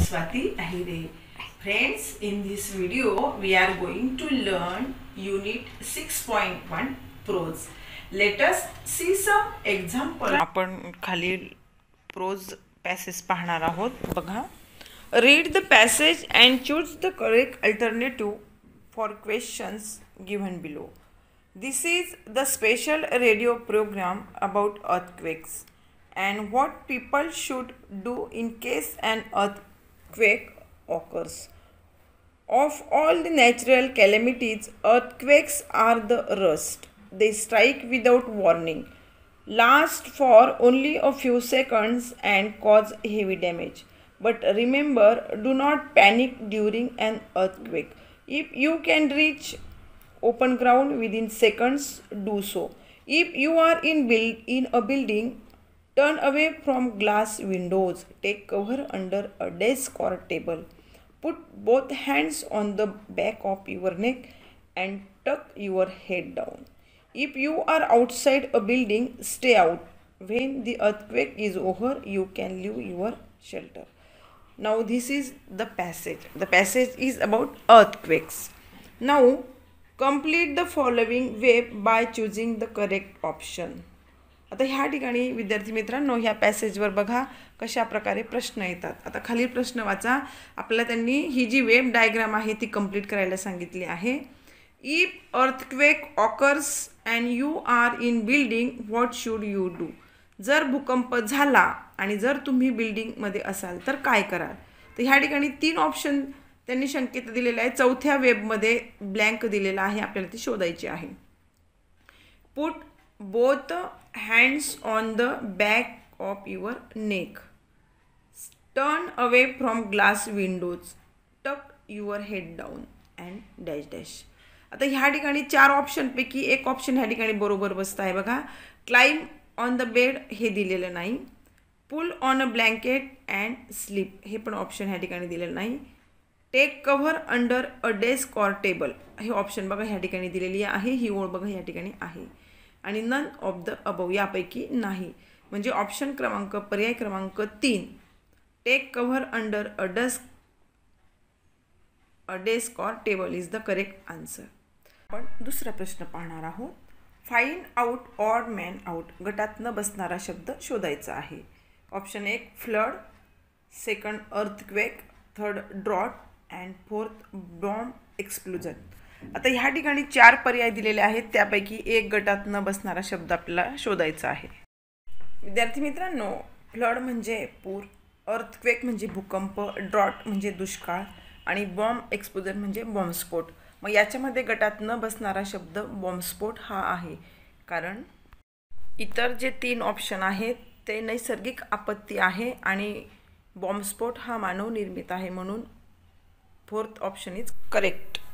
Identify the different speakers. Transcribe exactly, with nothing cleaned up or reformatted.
Speaker 1: Swati Ahire. Friends, in this video we are going to learn unit six point one prose. Let us see some example.
Speaker 2: आपण खाली pros passage पाहणार आहोत. बघा, read the passage and choose the correct alternative for questions given below. This is the special radio program about earthquakes and what people should do in case an earthquake occurs. Of all the natural calamities, earthquakes are the worst. They strike without warning, last for only a few seconds and cause heavy damage. But remember, do not panic during an earthquake. If you can reach open ground within seconds, do so. If you are in, build, in a building, turn away from glass windows. Take cover under a desk or table. Put both hands on the back of your neck and tuck your head down. If you are outside a building, stay out. When the earthquake is over, you can leave your shelter. Now this is the passage. The passage is about earthquakes. Now complete the following way by choosing the correct option. आता ह्या ठिकाणी विद्यार्थी मित्रांनो, ह्या पॅसेजवर बघा कशा प्रकारे प्रश्न येतात. आता खालील प्रश्न वाचा. आपल्याला त्यांनी ही जी वेब डायग्राम आहे ती कंप्लीट करायला सांगितली आहे. If earthquake occurs and you are in building, what should you do? जर भूकंप झाला आणि जर तुम्ही बिल्डिंगमध्ये असाल तर काय कराल? तर ह्या ठिकाणी तीन ऑप्शन त्यांनी संकेत दिलेला आहे. चौथ्या वेबमध्ये ब्लँक दिलेला आहे, आपल्याला ती शोधायची आहे. Put both hands on the back of your neck. Turn away from glass windows. Tuck your head down and dash dash. आता ह्या ठिकाणी चार ऑप्शनपैकी एक ऑप्शन ह्या ठिकाणी बरोबर बसत आहे. बघा, क्लाइंब ऑन द बेड हे दिलेलं नाही. Pull on a blanket and sleep हे पण ऑप्शन ह्या ठिकाणी दिलेलं नाही. Take cover under a desk or table हे ऑप्शन बघा ह्या ठिकाणी दिलेली आहे. ही ओळ बघा ह्या ठिकाणी आहे. आणि नन ऑफ द अबव यापैकी नाही. म्हणजे ऑप्शन क्रमांक पर्याय क्रमांक तीन, take cover under a desk a desk or table is the correct answer. आपण दुसरा प्रश्न पाहणार आहोत. Find out odd man out. गटात न बसणारा शब्द शोधायचा आहे. ऑप्शन एक flood, second earthquake, third drought and fourth bomb explosion. आता ह्या ठिकाणी चार पर्याय दिलेले आहेत, त्यापैकी एक गटात न बसणारा शब्द आपल्याला शोधायचा आहे. विद्यार्थी मित्रांनो, फ्लड म्हणजे पूर, अर्थक्वेक म्हणजे भूकंप, ड्रॉट म्हणजे दुष्काळ आणि बॉम्ब एक्सप्लोजन म्हणजे बॉम्बस्फोट. मग याच्यामध्ये गटात न बसणारा शब्द बॉम्बस्फोट हा आहे, कारण इतर जे तीन ऑप्शन आहेत ते नैसर्गिक आपत्ती आहे आणि बॉम्बस्फोट हा मानवनिर्मित आहे. म्हणून फोर्थ ऑप्शन इज करेक्ट.